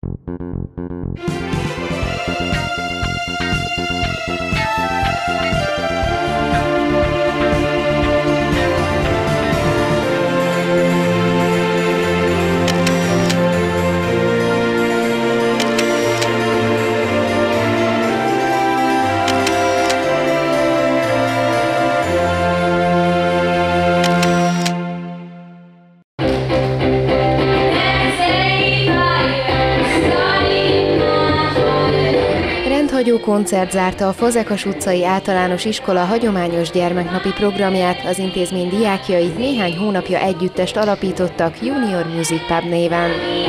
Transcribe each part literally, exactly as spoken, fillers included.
Rendhagyó koncert zárta a Fazekas utcai általános iskola hagyományos gyermeknapi programját, az intézmény diákjai néhány hónapja együttest alapítottak Junior Music Pub néven.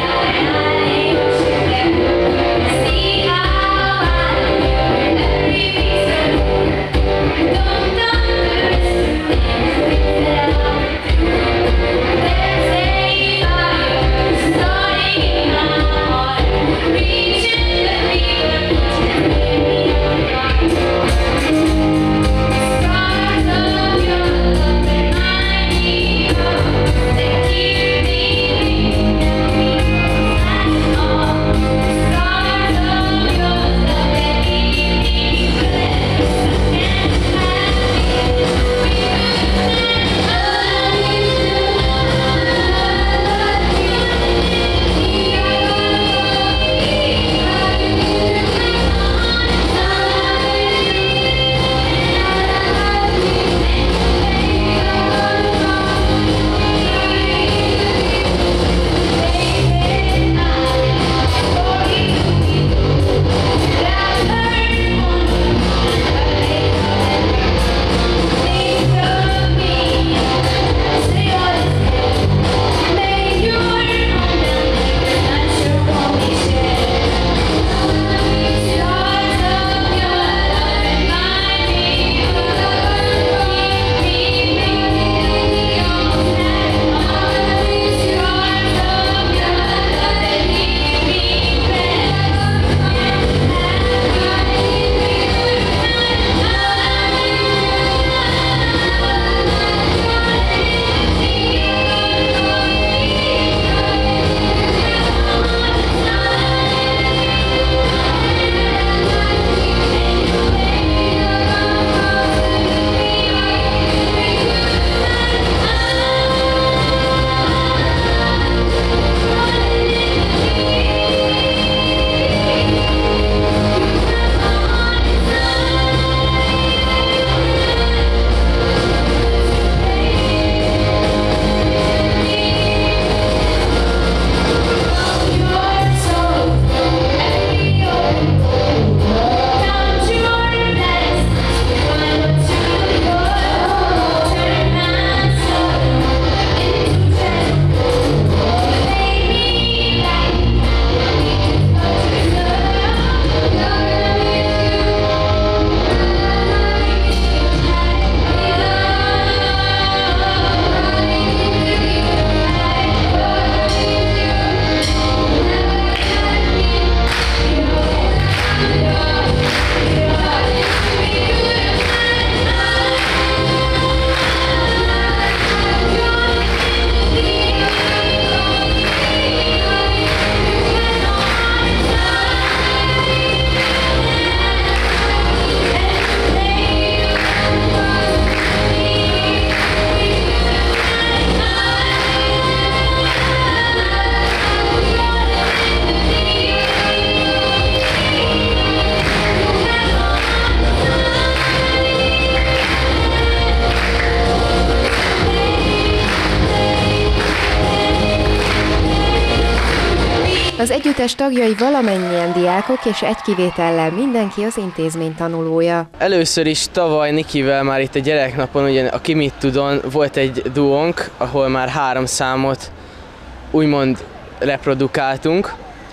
Az együttes tagjai valamennyien diákok, és egy kivétellel mindenki az intézmény tanulója. Először is tavaly Nikivel már itt a gyereknapon, ugye a Ki mit tudon, volt egy duónk, ahol már három számot úgymond reprodukáltunk,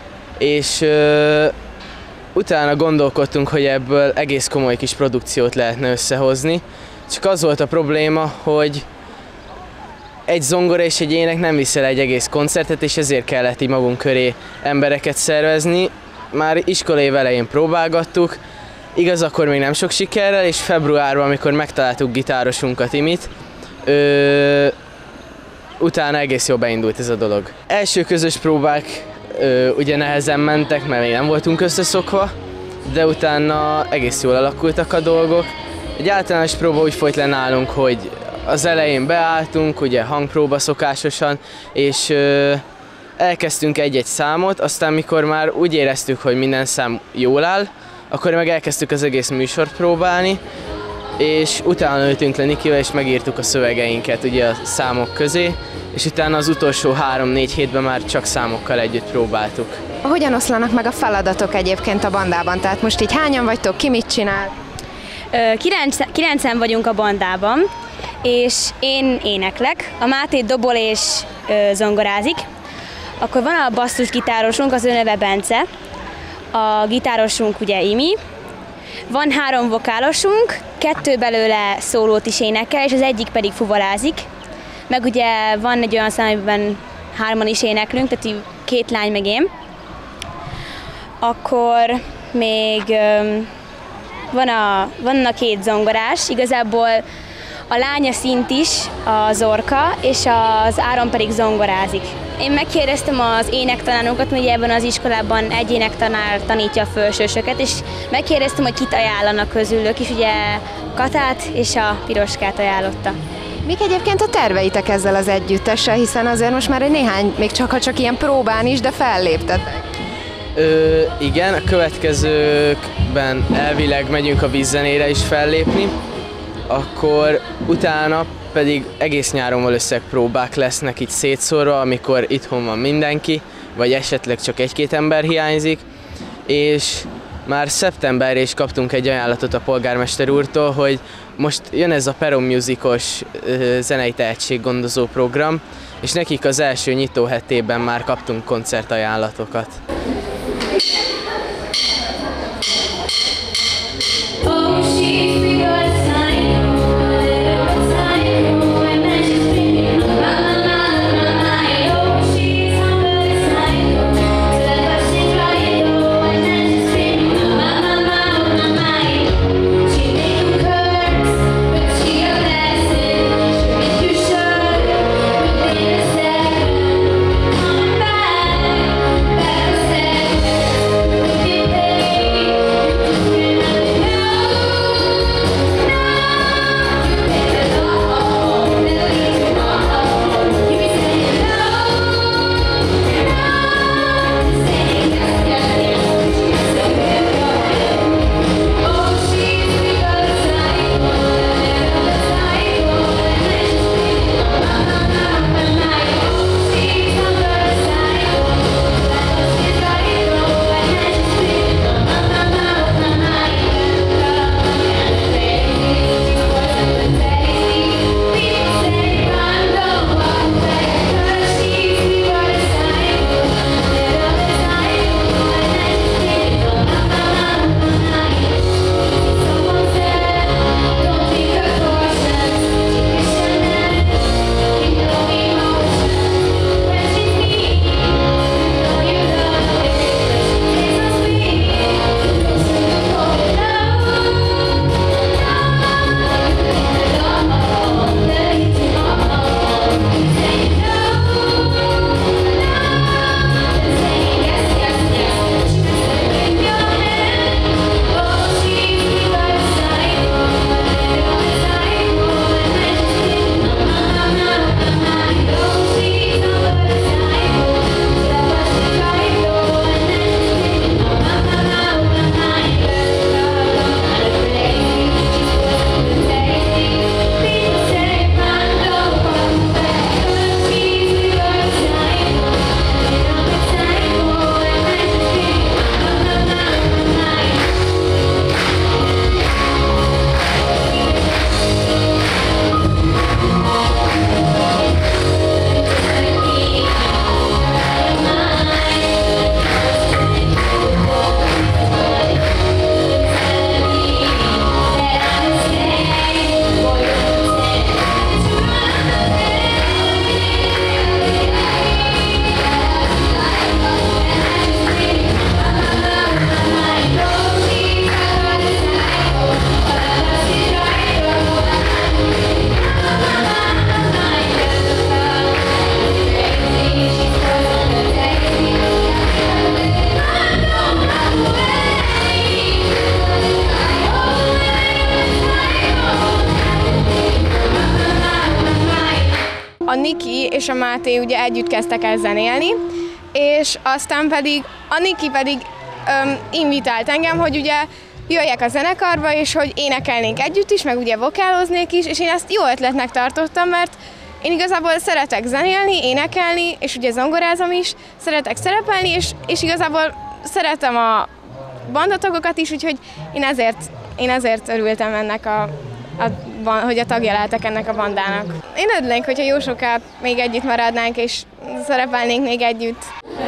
és ö, utána gondolkodtunk, hogy ebből egész komoly kis produkciót lehetne összehozni. Csak az volt a probléma, hogy egy zongora és egy ének nem viszel egy egész koncertet, és ezért kellett így magunk köré embereket szervezni. Már iskolai elején próbálgattuk, igaz, akkor még nem sok sikerrel, és februárban, amikor megtaláltuk gitárosunkat, Imit, ö, utána egész jól beindult ez a dolog. Első közös próbák ö, ugye nehezen mentek, mert még nem voltunk összeszokva, de utána egész jól alakultak a dolgok. Egy általános próba úgy folyt le nálunk, hogy az elején beálltunk, ugye hangpróba szokásosan, és ö, elkezdtünk egy-egy számot, aztán mikor már úgy éreztük, hogy minden szám jól áll, akkor meg elkezdtük az egész műsort próbálni, és utána ültünk le Nikivel, és megírtuk a szövegeinket ugye a számok közé, és utána az utolsó három-négy hétben már csak számokkal együtt próbáltuk. Hogyan oszlanak meg a feladatok egyébként a bandában? Tehát most így hányan vagytok, ki mit csinál? Kilenc, kilencen vagyunk a bandában, és én éneklek, a Máté dobol és ö, zongorázik. Akkor van a basszusgitárosunk, az ő neve Bence, a gitárosunk ugye Imi, van három vokálosunk, kettő belőle szólót is énekel, és az egyik pedig fuvarázik. Meg ugye van egy olyan szám, amiben hárman is éneklünk, tehát így két lány meg én. Akkor még öm, van a, van a két zongorás, igazából a lánya szint is, a Zorka, és az Áron pedig zongorázik. Én megkérdeztem az énektanárokat, hogy ebben az iskolában egy énektanár tanítja a felsősöket, és megkérdeztem, hogy kit ajánlanak közülük, és ugye Katát és a Piroskát ajánlotta. Mik egyébként a terveitek ezzel az együttessel, hiszen azért most már egy néhány, még csak ha csak ilyen próbán is, de felléptetek. Ö, igen, a következőkben elvileg megyünk a vízzenére is fellépni, akkor utána pedig egész nyáron valószínűleg próbák lesznek itt szétszórva, amikor itthon van mindenki, vagy esetleg csak egy-két ember hiányzik, és már szeptemberre is kaptunk egy ajánlatot a polgármester úrtól, hogy most jön ez a Peron Musicos zenei tehetséggondozó program, és nekik az első nyitó hetében már kaptunk koncertajánlatokat. és a Máté ugye együtt kezdtek el zenélni, és aztán pedig a Niki pedig öm, invitált engem, hogy ugye jöjjek a zenekarba, és hogy énekelnénk együtt is, meg ugye vokáloznék is, és én ezt jó ötletnek tartottam, mert én igazából szeretek zenélni, énekelni, és ugye zongorázom is, szeretek szerepelni, és, és igazából szeretem a bandatagokat is, úgyhogy én ezért, én ezért örültem ennek, a, a, hogy a tagja lehetek ennek a bandának. Én örülnék, hogyha jó soká még együtt maradnánk, és szerepelnénk még együtt.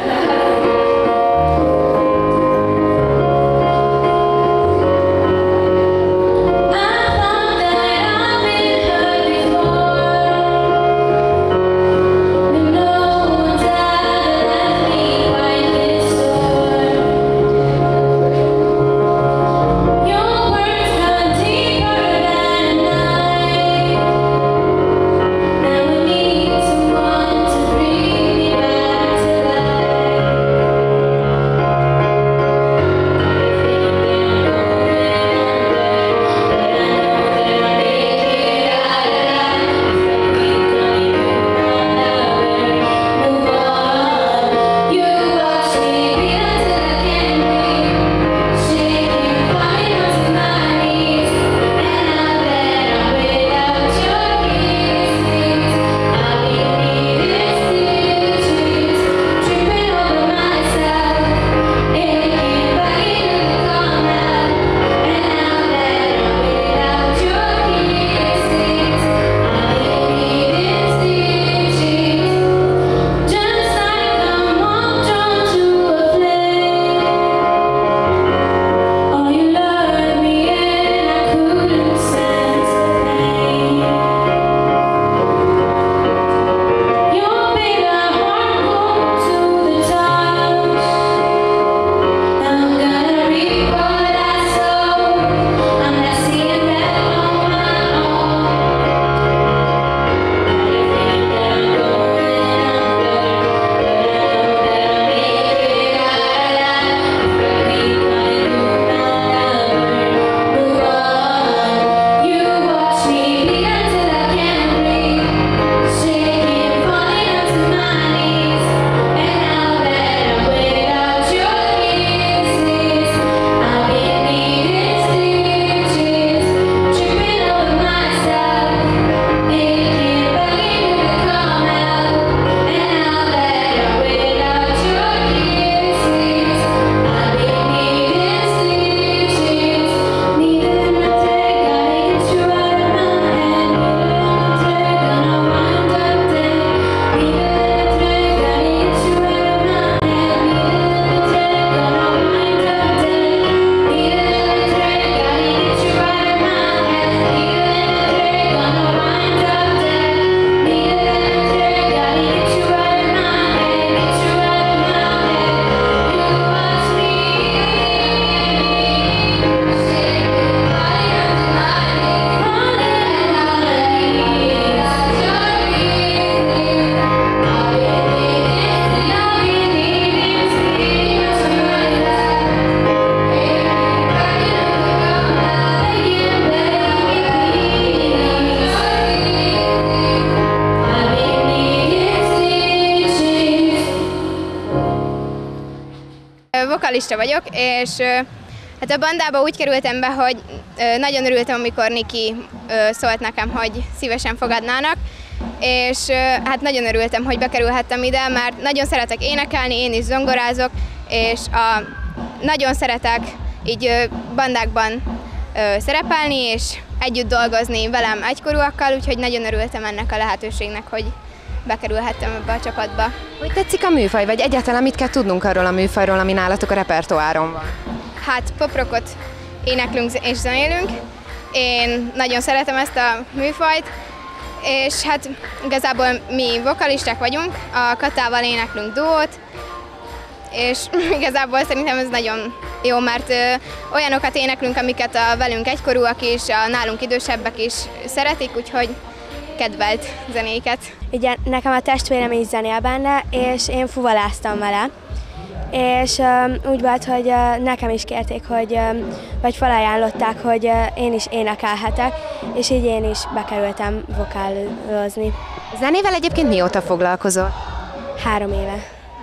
Vokalista vagyok, és hát a bandába úgy kerültem be, hogy nagyon örültem, amikor Niki szólt nekem, hogy szívesen fogadnának, és hát nagyon örültem, hogy bekerülhettem ide, mert nagyon szeretek énekelni, én is zongorázok, és a, nagyon szeretek így bandákban szerepelni, és együtt dolgozni velem egykorúakkal, úgyhogy nagyon örültem ennek a lehetőségnek, hogy bekerülhettem ebbe a csapatba. Hogy tetszik a műfaj, vagy egyáltalán mit kell tudnunk arról a műfajról, ami nálatok a repertoáron van? Hát poprockot éneklünk és zenélünk. Én nagyon szeretem ezt a műfajt, és hát igazából mi vokalisták vagyunk, a Katával éneklünk duót, és igazából szerintem ez nagyon jó, mert ö, olyanokat éneklünk, amiket a velünk egykorúak is, a nálunk idősebbek is szeretik, úgyhogy kedvelt zenéket. Ugye nekem a testvérem is zenél benne, és én fuvaláztam vele. És uh, úgy volt, hogy uh, nekem is kérték, hogy, uh, vagy felajánlották, hogy uh, én is énekelhetek, és így én is bekerültem vokálozni. Zenével egyébként mióta foglalkozol? Három éve.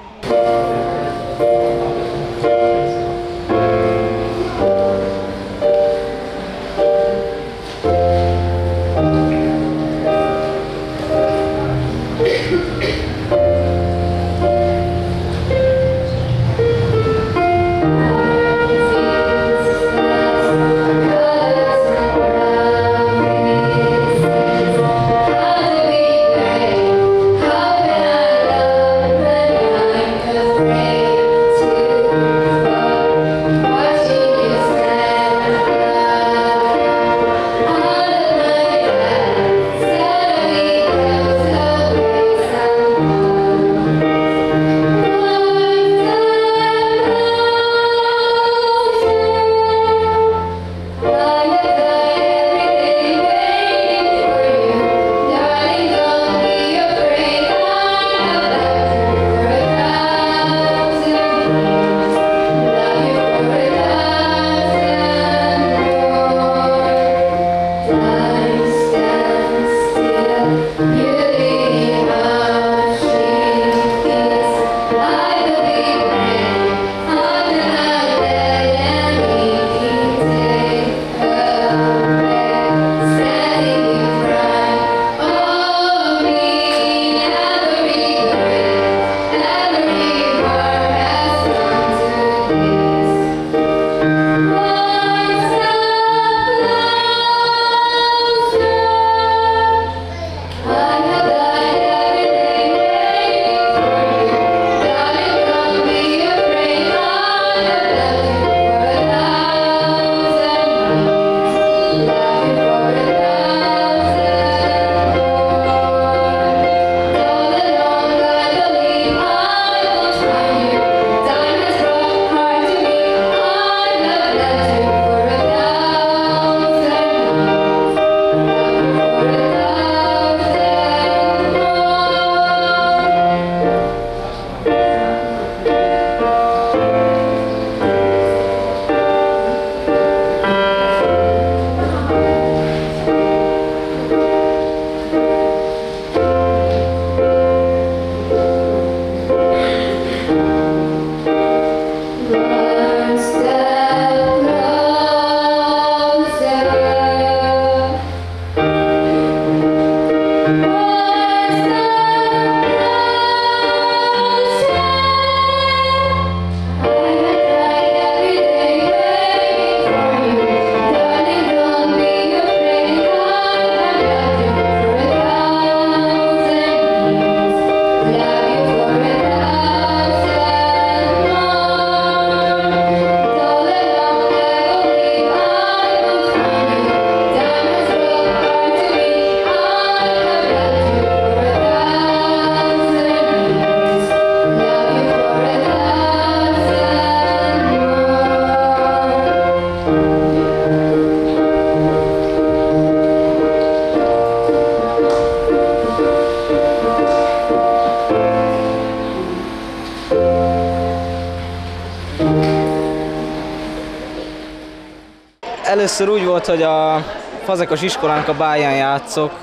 Először úgy volt, hogy a Fazekas iskolánk a báján játszok,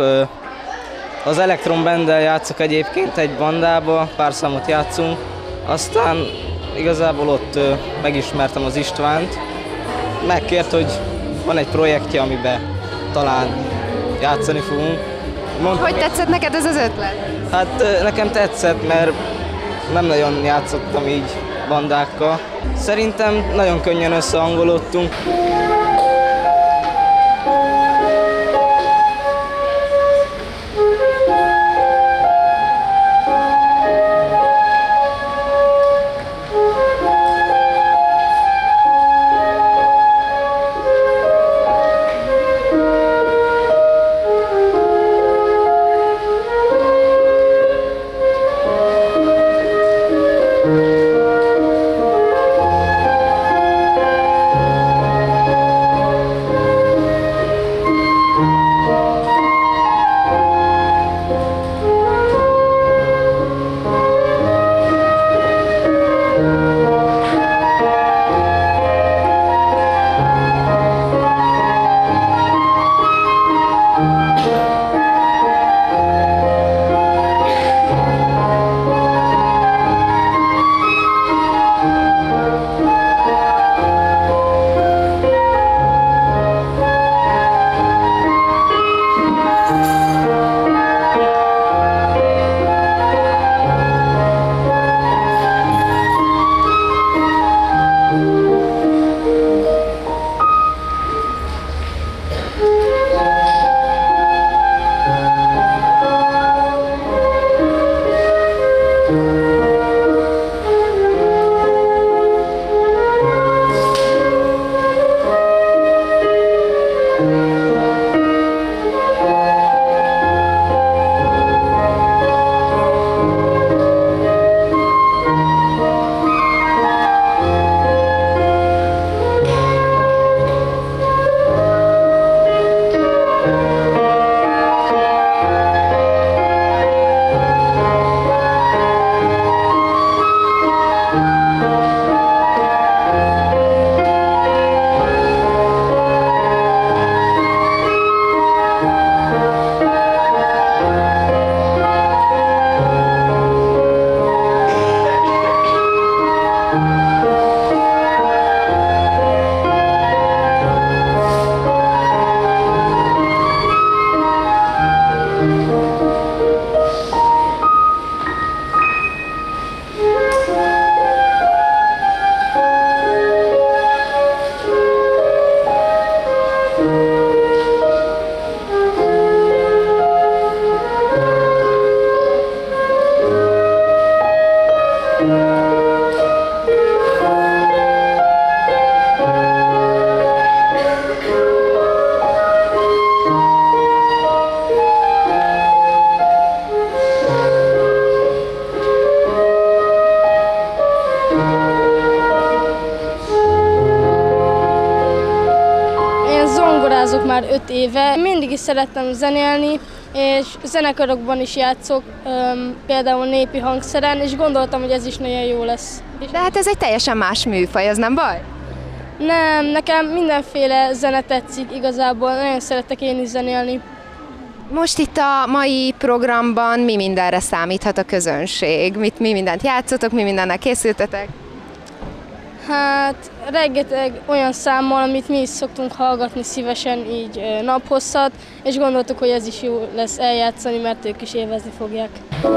az Elektron Banddel játszok egyébként egy bandába, pár számot játszunk, aztán igazából ott megismertem az Istvánt, megkért, hogy van egy projektje, amiben talán játszani fogunk. Mond... Hogy tetszett neked ez az ötlet? Hát nekem tetszett, mert nem nagyon játszottam így bandákkal. Szerintem nagyon könnyen összehangolódtunk. már öt éve. Mindig is szerettem zenélni, és zenekarokban is játszok, például népi hangszeren, és gondoltam, hogy ez is nagyon jó lesz. De hát ez egy teljesen más műfaj, az nem baj? Nem, nekem mindenféle zene tetszik igazából, nagyon szeretek én is zenélni. Most itt a mai programban mi mindenre számíthat a közönség? Mit, mi mindent játszotok, mi mindennel készültetek? Hát rengeteg olyan számmal, amit mi is szoktunk hallgatni szívesen így naphosszat, és gondoltuk, hogy ez is jó lesz eljátszani, mert ők is élvezni fogják.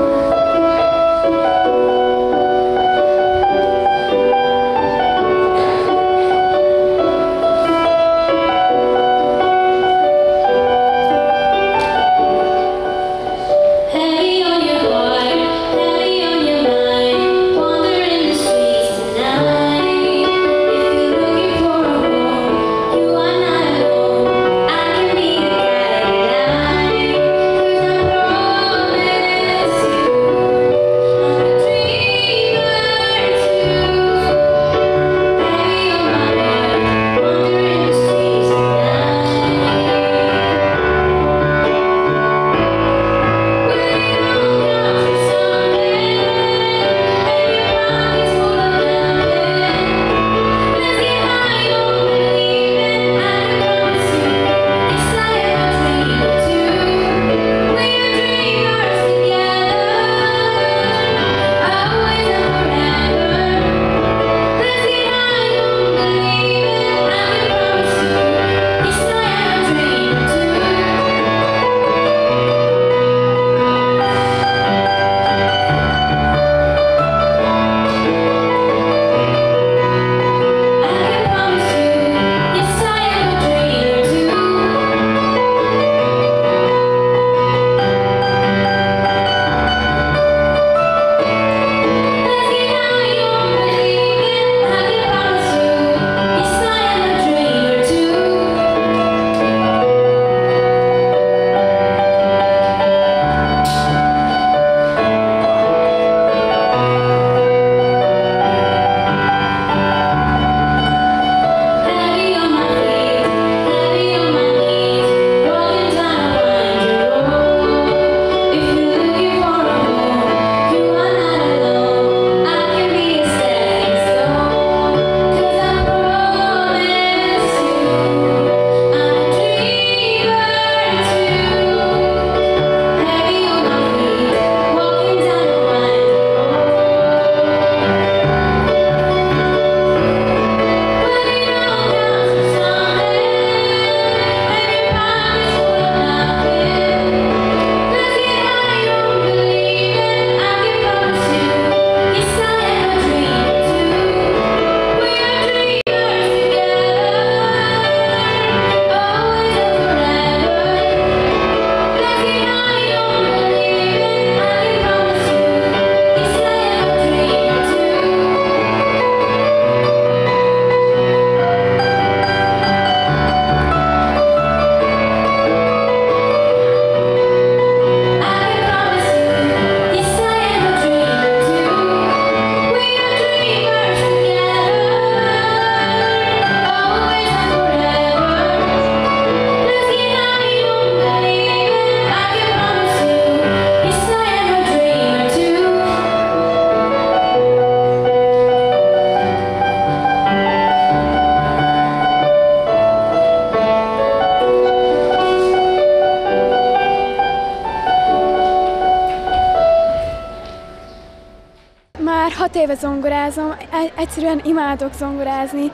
hat éve zongorázom, egyszerűen imádok zongorázni.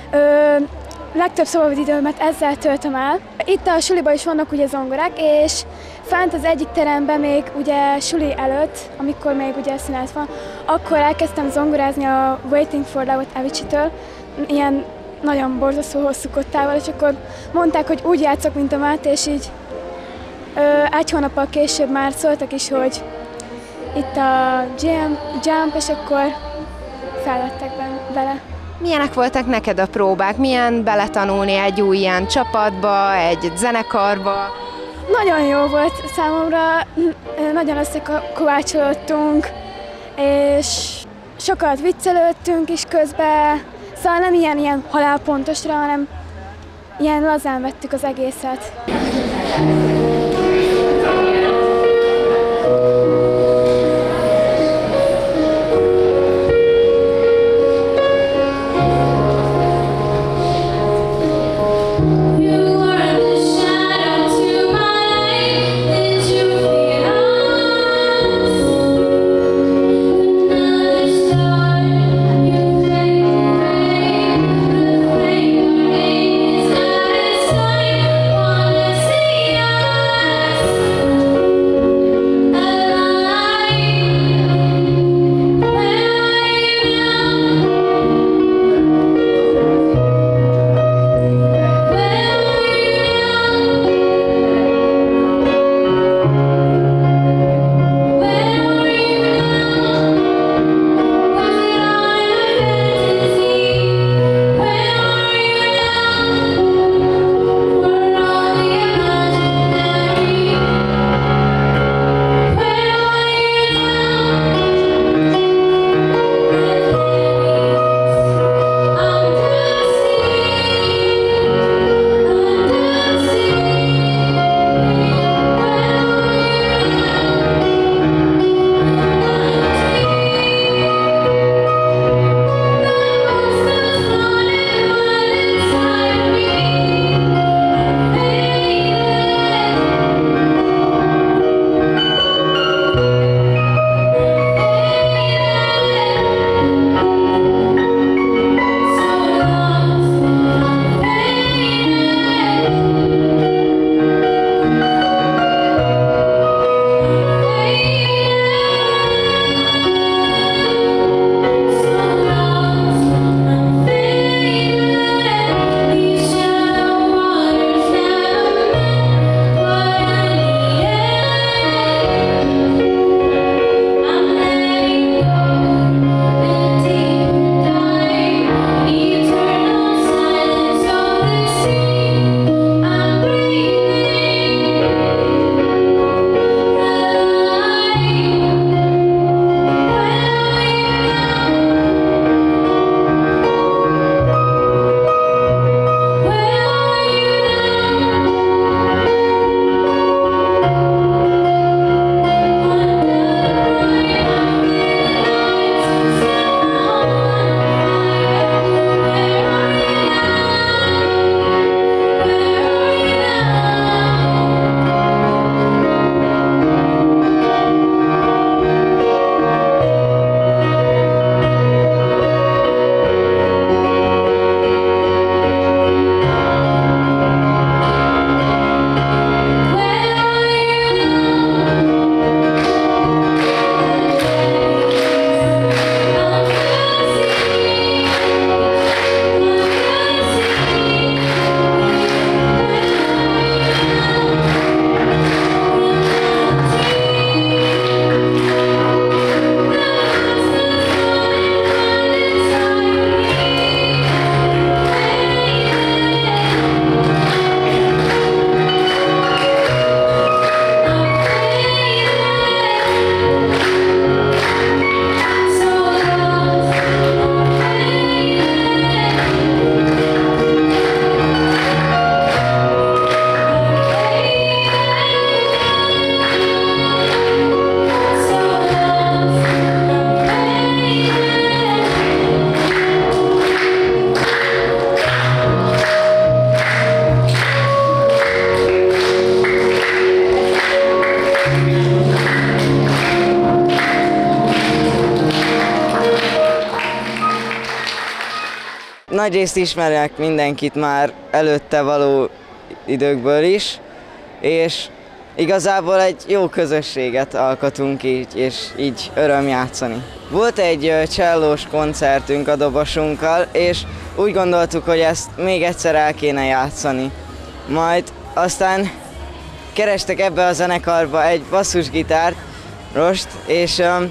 Ö, legtöbb szabad időmet ezzel töltöm el. Itt a suliban is vannak ugye zongorák, és fent az egyik teremben még ugye suli előtt, amikor még ugye szünet van, akkor elkezdtem zongorázni a Waiting for Love-ot Avicii-től, ilyen nagyon borzasztó hosszú kottával, és akkor mondták, hogy úgy játszok, mint a Máté, és így ö, egy hónappal később már szóltak is, hogy itt a jam, jump, és akkor felvettek bele. Milyenek voltak neked a próbák? Milyen beletanulni egy új ilyen csapatba, egy zenekarba? Nagyon jó volt számomra, nagyon összekovácsolódtunk, és sokat viccelődtünk is közben, szóval nem ilyen, ilyen halálpontosra, hanem ilyen lazán vettük az egészet. Nagyrészt ismerek mindenkit már előtte való időkből is, és igazából egy jó közösséget alkotunk így, és így öröm játszani. Volt egy csellós koncertünk a dobosunkkal, és úgy gondoltuk, hogy ezt még egyszer el kéne játszani. Majd aztán kerestek ebbe a zenekarba egy basszusgitárt, Rost, és um,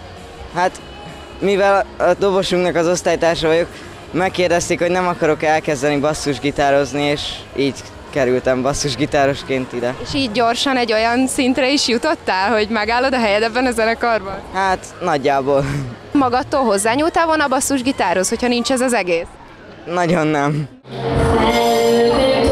hát mivel a dobosunknak az osztálytársa vagyok, megkérdezték, hogy nem akarok elkezdeni basszusgitározni, és így kerültem basszusgitárosként ide. És így gyorsan egy olyan szintre is jutottál, hogy megállod a helyed ebben a zenekarban? Hát nagyjából. Magadtól hozzányúltál volna a basszusgitárhoz, hogyha nincs ez az egész? Nagyon nem.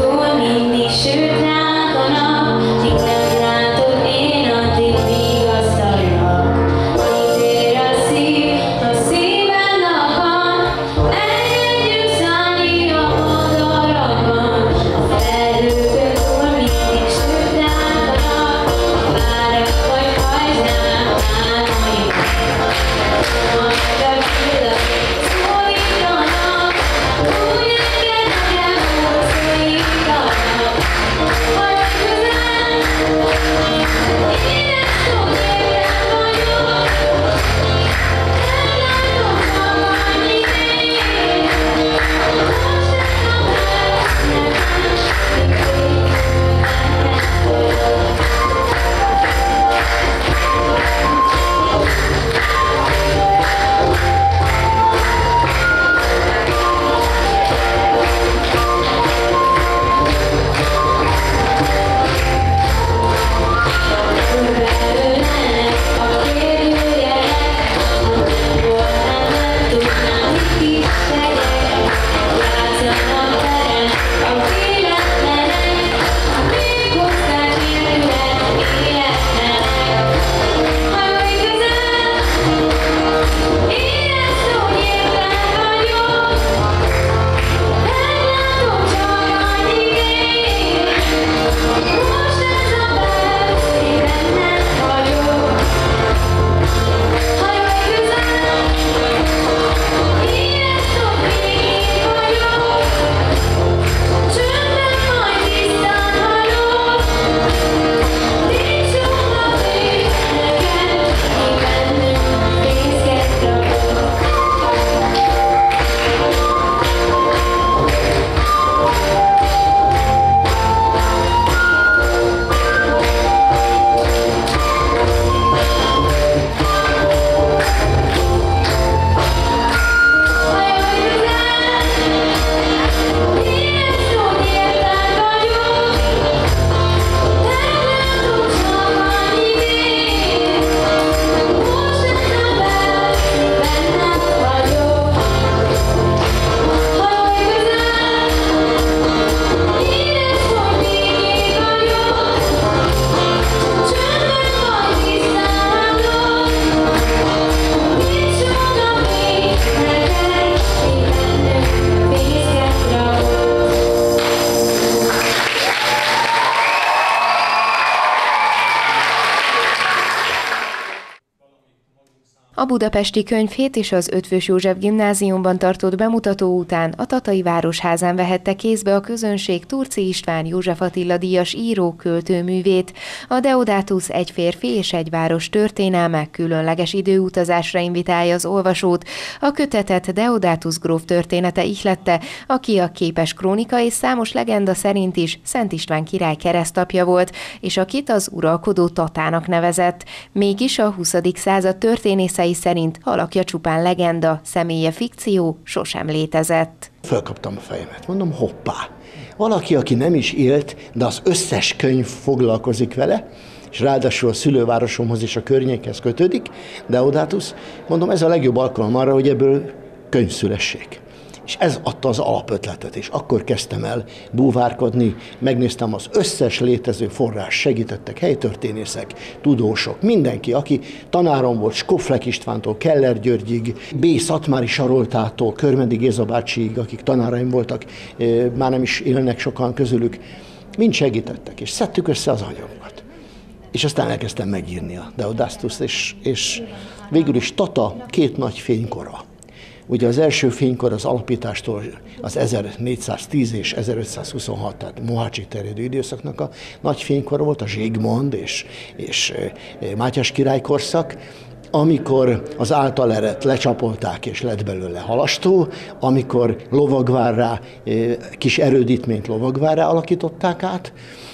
A budapesti könyvhét és az Eötvös József gimnáziumban tartott bemutató után a Tatai Városházán vehette kézbe a közönség Turci István József Attila díjas író költőművét. A Deodatus egy férfi és egy város történelme különleges időutazásra invitálja az olvasót. A kötetet Deodatus gróf története ihlette, aki a képes krónika és számos legenda szerint is Szent István király keresztapja volt, és akit az uralkodó Tatának nevezett. Mégis a huszadik század történészei szerint alakja csupán legenda, személye fikció, sosem létezett. Fölkaptam a fejemet, mondom, hoppá! Valaki, aki nem is élt, de az összes könyv foglalkozik vele, és ráadásul a szülővárosomhoz és a környékhez kötődik, Deodatus, mondom, ez a legjobb alkalom arra, hogy ebből könyv szülessék. És ez adta az alapötletet, és akkor kezdtem el búvárkodni, megnéztem az összes létező forrás, segítettek helytörténészek, tudósok, mindenki, aki tanárom volt, Skoflek Istvántól, Keller Györgyig, B. Szatmári Saroltától, Körmendi Géza bácsiig, akik tanáraim voltak, már nem is élnek sokan közülük, mind segítettek, és szedtük össze az anyagokat. És aztán elkezdtem megírni a Deodatust, és, és végül is Tata két nagy fénykora. Ugye az első fénykor az alapítástól az ezernégyszáztíz és ezerötszázhuszonhat, tehát Mohácsig terjedő időszaknak a nagy fénykor volt, a Zsigmond és, és Mátyás király korszak, amikor az általeret lecsapolták és lett belőle halastó, amikor Lovagvárrá, kis erődítményt Lovagvárrá alakították át,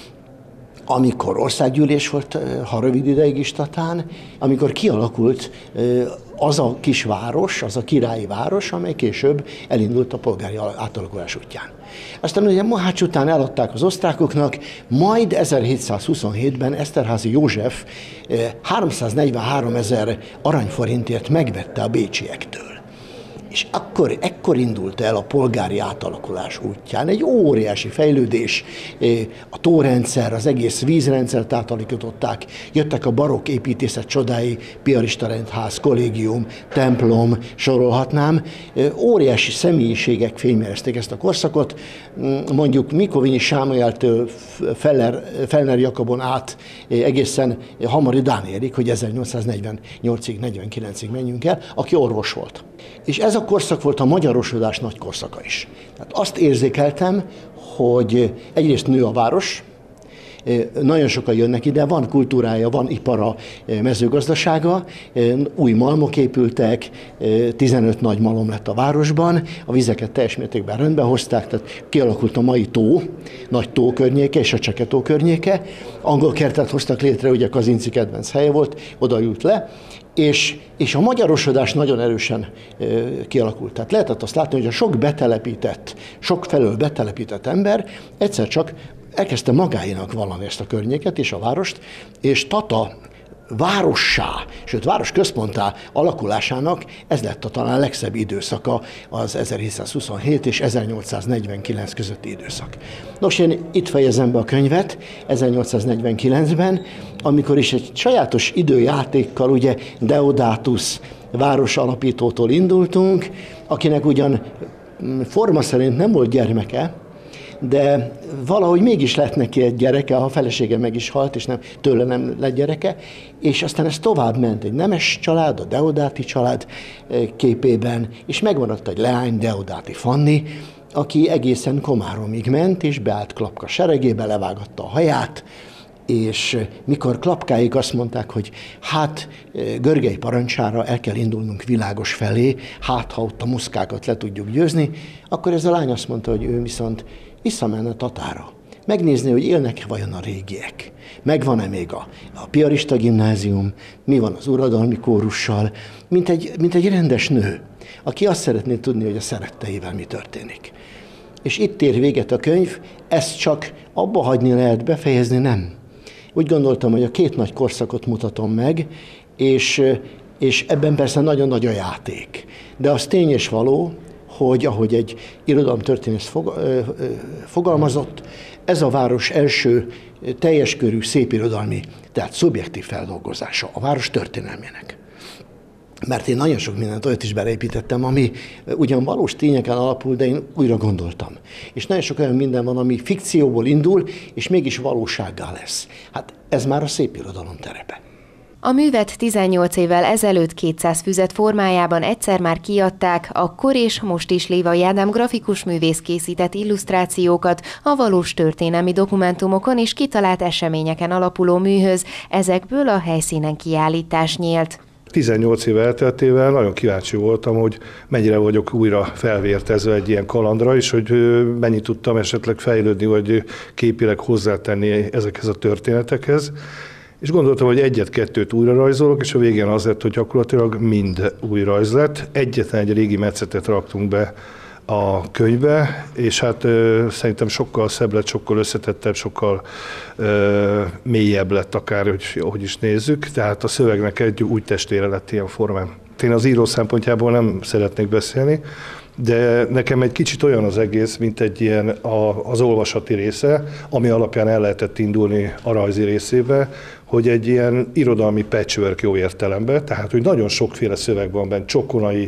amikor országgyűlés volt, ha rövid ideig is Tatán, amikor kialakult az a kis város, az a királyi város, amely később elindult a polgári átalakulás útján. Aztán ugye Mohács után eladták az osztrákoknak, majd ezerhétszázhuszonhétben Eszterházy József háromszáznegyvenhárom ezer aranyforintért megvette a bécsiektől. És akkor, ekkor indult el a polgári átalakulás útján. Egy óriási fejlődés, a tórendszer, az egész vízrendszert átalakították, jöttek a barokk építészet csodái, piarista rendház, kollégium, templom, sorolhatnám. Óriási személyiségek fémjelezték ezt a korszakot, mondjuk Mikovényi Sámueltől Feller, Fellner Jakabon át egészen Hamari Dánielig, hogy ezernyolcszáznegyvennyolcig, negyvenkilencig menjünk el, aki orvos volt. És ez a korszak volt a magyarosodás nagy korszaka is. Tehát azt érzékeltem, hogy egyrészt nő a város, nagyon sokan jönnek ide, van kultúrája, van ipara, mezőgazdasága, új malmok épültek, tizenöt nagy malom lett a városban, a vizeket teljes mértékben rendbe hozták, tehát kialakult a mai tó, nagy tó környéke és a Cseke tó környéke, angol kertet hoztak létre, ugye Kazinczy kedvenc helye volt, oda jut le, és, és a magyarosodás nagyon erősen e, kialakult. Tehát lehetett azt látni, hogy a sok betelepített, sok felől betelepített ember egyszer csak elkezdte magáénak valami ezt a környéket és a várost, és Tata várossá, sőt város központtá alakulásának ez lett a talán legszebb időszaka az ezerhétszázhuszonhét és ezernyolcszáznegyvenkilenc közötti időszak. Nos, én itt fejezem be a könyvet ezernyolcszáznegyvenkilencben, amikor is egy sajátos időjátékkal, ugye Deodatus város alapítótól indultunk, akinek ugyan forma szerint nem volt gyermeke, de valahogy mégis lett neki egy gyereke, a felesége meg is halt, és nem, tőle nem lett gyereke, és aztán ez tovább ment egy nemes család, a Deodáti család képében, és megmaradt egy leány, Deodáti Fanni, aki egészen Komáromig ment, és beállt Klapka seregébe, levágatta a haját, és mikor Klapkáik azt mondták, hogy hát Görgei parancsára el kell indulnunk Világos felé, hát ha ott a muszkákat le tudjuk győzni, akkor ez a lány azt mondta, hogy ő viszont visszamenne Tatára. Megnézni, hogy élnek vajon a régiek. Megvan-e még a, a piarista gimnázium, mi van az uradalmi kórussal, mint egy, mint egy rendes nő, aki azt szeretné tudni, hogy a szeretteivel mi történik. És itt ér véget a könyv, ezt csak abba hagyni lehet, befejezni nem. Úgy gondoltam, hogy a két nagy korszakot mutatom meg, és, és ebben persze nagyon nagy a játék. De az tény és való, hogy ahogy egy irodalomtörténész fogalmazott, ez a város első teljes körű szépirodalmi, tehát szubjektív feldolgozása a város történelmének. Mert én nagyon sok mindent olyat is beleépítettem, ami ugyan valós tényeken alapul, de én újra gondoltam. És nagyon sok olyan minden van, ami fikcióból indul, és mégis valósággá lesz. Hát ez már a szépirodalom terepe. A művet tizennyolc évvel ezelőtt kétszáz füzet formájában egyszer már kiadták, akkor és most is Lévai Ádám grafikus művész készített illusztrációkat a valós történelmi dokumentumokon és kitalált eseményeken alapuló műhöz, ezekből a helyszínen kiállítás nyílt. tizennyolc év elteltével nagyon kíváncsi voltam, hogy mennyire vagyok újra felvértezve egy ilyen kalandra, és hogy mennyit tudtam esetleg fejlődni, vagy képileg hozzátenni ezekhez a történetekhez. És gondoltam, hogy egyet-kettőt újra rajzolok, és a végén az lett, hogy gyakorlatilag mind új rajz lett. Egyetlen egy régi metszetet raktunk be a könyvbe, és hát ö, szerintem sokkal szebb lett, sokkal összetettebb, sokkal ö, mélyebb lett akár, hogy, hogy is nézzük. Tehát a szövegnek egy új testére lett ilyen formán. Én az író szempontjából nem szeretnék beszélni, de nekem egy kicsit olyan az egész, mint egy ilyen a, az olvasati része, ami alapján el lehetett indulni a rajzi részébe, hogy egy ilyen irodalmi patchwork jó értelemben, tehát hogy nagyon sokféle szöveg van benne, csokonai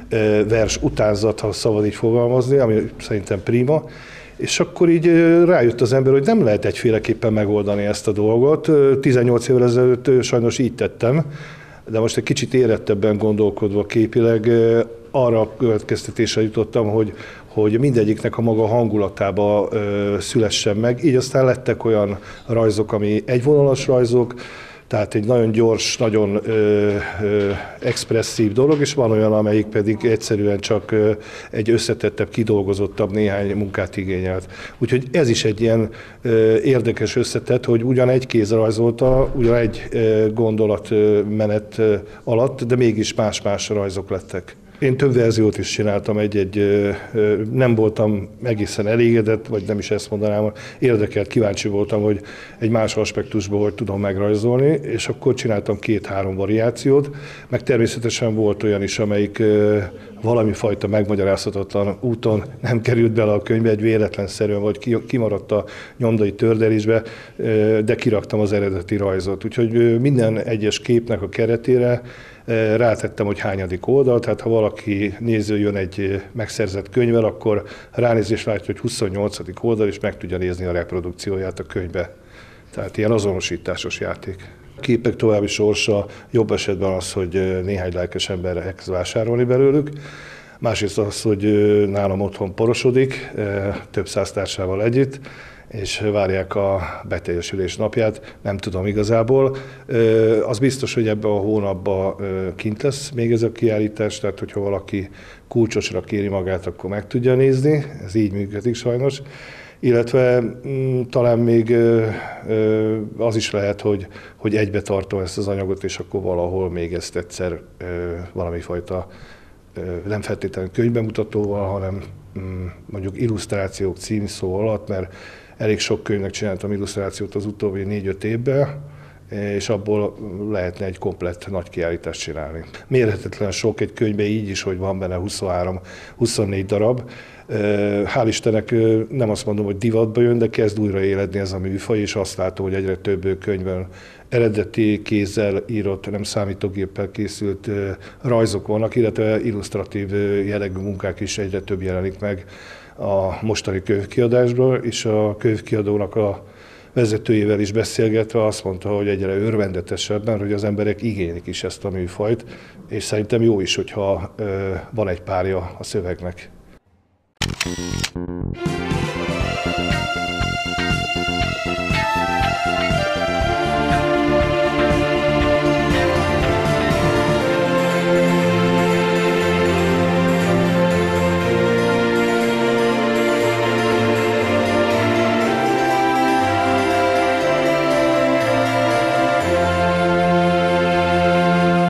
vers utánzat, ha szabad így fogalmazni, ami szerintem prima, és akkor így rájött az ember, hogy nem lehet egyféleképpen megoldani ezt a dolgot. tizennyolc évvel ezelőtt sajnos így tettem, de most egy kicsit érettebben gondolkodva képileg arra a következtetésre jutottam, hogy, hogy mindegyiknek a maga hangulatába ö, szülessen meg. Így aztán lettek olyan rajzok, ami egyvonalas rajzok, tehát egy nagyon gyors, nagyon ö, ö, expresszív dolog, és van olyan, amelyik pedig egyszerűen csak ö, egy összetettebb, kidolgozottabb néhány munkát igényelt. Úgyhogy ez is egy ilyen ö, érdekes összetett, hogy ugyan egy kéz rajzolta, ugyan egy ö, gondolatmenet ö, alatt, de mégis más-más rajzok lettek. Én több verziót is csináltam, egy-egy, nem voltam egészen elégedett, vagy nem is ezt mondanám, érdekelt, kíváncsi voltam, hogy egy más aspektusból hogy tudom megrajzolni, és akkor csináltam két-három variációt, meg természetesen volt olyan is, amelyik valami fajta megmagyarázhatatlan úton nem került bele a könyvbe, egy véletlenszerűen, vagy kimaradt a nyomdai tördelésbe, de kiraktam az eredeti rajzot. Úgyhogy minden egyes képnek a keretére rátettem, hogy hányadik oldal, tehát ha valaki néző jön egy megszerzett könyvvel, akkor ránézés látja, hogy huszonnyolcadik oldal, és meg tudja nézni a reprodukcióját a könyvbe. Tehát ilyen azonosításos játék. A képek további sorsa jobb esetben az, hogy néhány lelkes ember elkezd vásárolni belőlük. Másrészt az, hogy nálam otthon porosodik, több száz társával együtt, és várják a beteljesülés napját, nem tudom igazából. Az biztos, hogy ebben a hónapban kint lesz még ez a kiállítás, tehát hogyha valaki kulcsosra kéri magát, akkor meg tudja nézni, ez így működik sajnos. Illetve m, talán még az is lehet, hogy, hogy egybe tartom ezt az anyagot, és akkor valahol még ezt egyszer valami fajta, nem feltétlenül könyvbemutatóval, hanem mondjuk illusztrációk címszó alatt, mert elég sok könyvnek csináltam illusztrációt az utóbbi négy-öt évben, és abból lehetne egy komplett nagy kiállítást csinálni. Mérhetetlen sok egy könyvben így is, hogy van benne huszonhárom-huszonnégy darab. Hál' Istennek nem azt mondom, hogy divatba jön, de kezd újra éledni ez a műfaj, és azt látom, hogy egyre több könyvben eredeti kézzel írott, nem számítógéppel készült rajzok vannak, illetve illusztratív jellegű munkák is egyre több jelenik meg a mostani könyvkiadásból, és a könyvkiadónak a vezetőjével is beszélgetve azt mondta, hogy egyre örvendetesebben, hogy az emberek igénylik is ezt a műfajt, és szerintem jó is, hogyha van egy párja a szövegnek.